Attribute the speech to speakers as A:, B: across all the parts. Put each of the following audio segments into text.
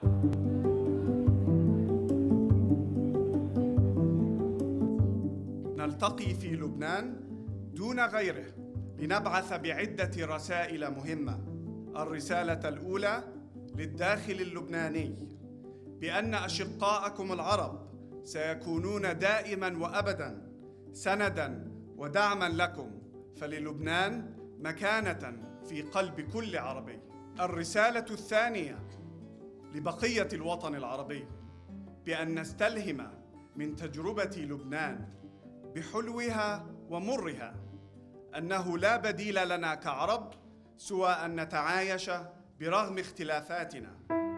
A: نلتقي في لبنان دون غيره لنبعث بعدة رسائل مهمة. الرسالة الأولى للداخل اللبناني بأن أشقاءكم العرب سيكونون دائماً وأبداً سنداً ودعماً لكم، فللبنان مكانة في قلب كل عربي. الرسالة الثانية لبقية الوطن العربي بأن نستلهم من تجربة لبنان بحلوها ومرها، أنه لا بديل لنا كعرب سوى أن نتعايش برغم اختلافاتنا.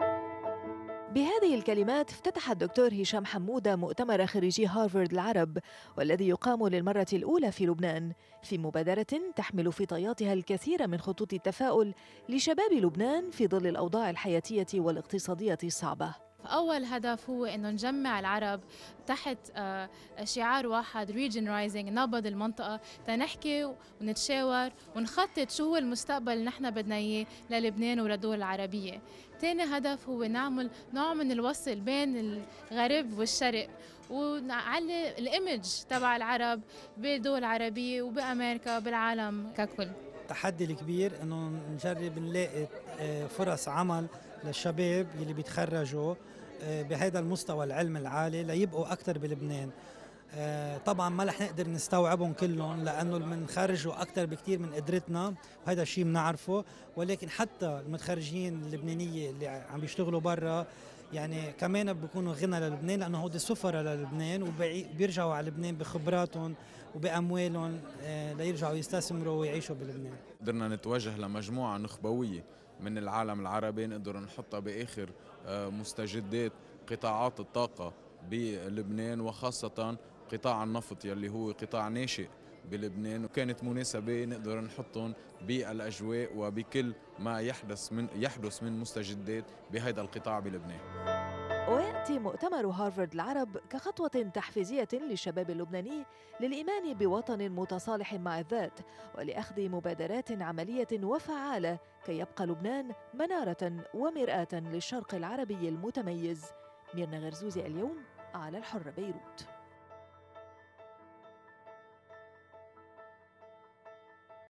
B: بهذه الكلمات افتتح الدكتور هشام حمودة مؤتمر خريجي هارفارد العرب، والذي يقام للمرة الأولى في لبنان، في مبادرة تحمل في طياتها الكثير من خطوط التفاؤل لشباب لبنان في ظل الأوضاع الحياتية والاقتصادية الصعبة.
C: أول هدف هو إنه نجمع العرب تحت شعار واحد Region Rising، نبض المنطقة، تنحكي ونتشاور ونخطط شو هو المستقبل اللي نحن بدنا إياه للبنان وللدول العربية. تاني هدف هو نعمل نوع من الوصل بين الغرب والشرق، ونعلي الإيمج تبع العرب بالدول العربية وبأمريكا وبالعالم ككل.
D: التحدي الكبير انه نجرب نلاقي فرص عمل للشباب اللي بيتخرجوا بهذا المستوى العلم العالي ليبقوا اكثر بلبنان. طبعا ما رح نقدر نستوعبهم كلهم لانه المنخرجوا اكثر بكثير من قدرتنا، وهذا الشيء بنعرفه، ولكن حتى المتخرجين اللبنانيه اللي عم بيشتغلوا برا يعني كمان بيكونوا غنى للبنان، لانه هودي سفراء للبنان وبيرجعوا على لبنان بخبراتهم وباموالهم ليرجعوا يستثمروا ويعيشوا بلبنان.
E: قدرنا نتوجه لمجموعه نخبويه من العالم العربي نقدر نحطها باخر مستجدات قطاعات الطاقه بلبنان، وخاصه قطاع النفط يلي هو قطاع ناشئ بلبنان، وكانت مناسبة نقدر نحطهم بالأجواء وبكل ما يحدث من مستجدات بهذا القطاع بلبنان.
B: ويأتي مؤتمر هارفارد العرب كخطوة تحفيزية للشباب اللبناني للإيمان بوطن متصالح مع الذات، ولأخذ مبادرات عملية وفعالة كي يبقى لبنان منارة ومرآة للشرق العربي المتميز. ميرنا غرزوزي، اليوم على الحر، بيروت.